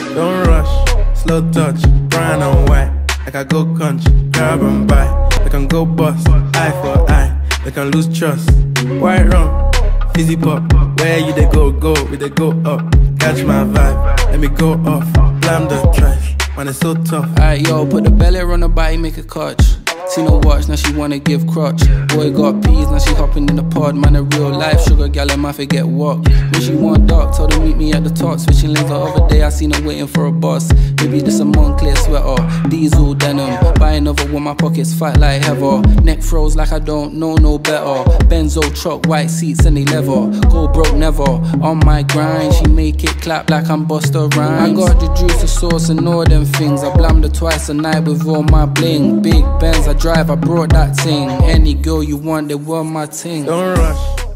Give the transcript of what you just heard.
Don't rush, slow touch, brown and white. Like I go country, grab and buy. I can go bust, eye for eye. They can lose trust. White rum, fizzy pop. Where you they go, we they go up. Catch my vibe, let me go off. Blam the trash, man it's so tough. Alright yo, put the belly on the body, make a clutch. Seen her watch, now she wanna give crutch. Boy got peas, now she hopping in the pod. Man a real life sugar gal, and my forget what. When she want dark, told her meet me at the top. Switching lanes the other day, I seen her waiting for a bus. Maybe this a Moncler sweater, diesel denim. Buy another one, my pockets fat like heather. Neck froze like I don't know no better. Benzo truck, white seats and they leather. Go broke never, on my grind. She make it clap like I'm Busta Rhymes. I got the juice, the sauce and all them things. I blammed her twice a night with all my bling. Big Benz, I drive, I brought that thing. Any girl you want, they were my ting. Don't rush,